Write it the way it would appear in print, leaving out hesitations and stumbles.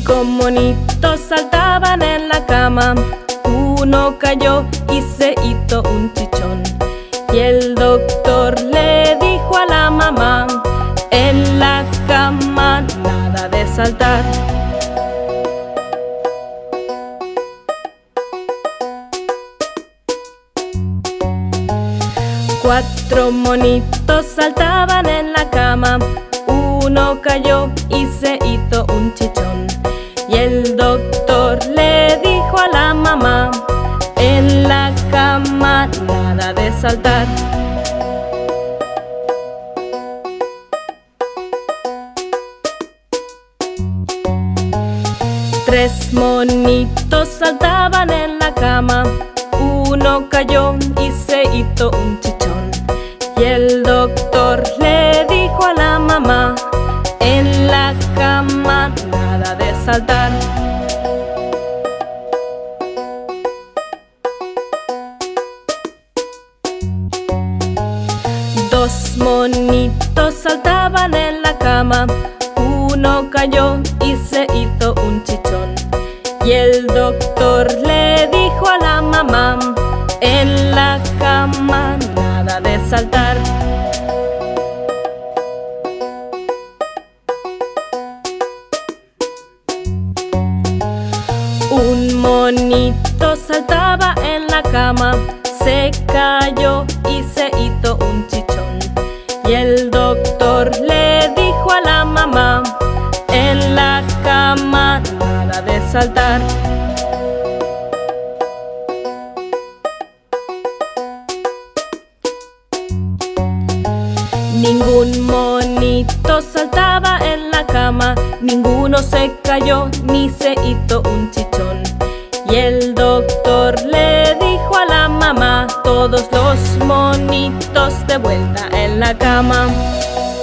Cinco monitos saltaban en la cama. Uno cayó y se hizo un chichón. Y el doctor le dijo a la mamá: en la cama nada de saltar. Cuatro monitos saltaban en la cama. Uno cayó y se hizo un chichón. Y el doctor le dijo a la mamá: en la cama nada de saltar. Tres monitos saltaban en la cama. Uno cayó y se hizo un chichón. Y el doctor le dijo a la mamá: en la cama nada de saltar. Dos monitos saltaban en la cama. Uno cayó y se hizo un chichón. Y el doctor le dijo a la mamá: en la cama nada de saltar. Un monito saltaba en la cama. Se cayó y se hizo un chichón. Y el doctor le dijo a la mamá: en la cama nada de saltar. Ningún monito saltaba en la cama. Ninguno se cayó ni se hizo un chichón. Y el doctor le dijo a la mamá: todos los monitos de vuelta en la cama.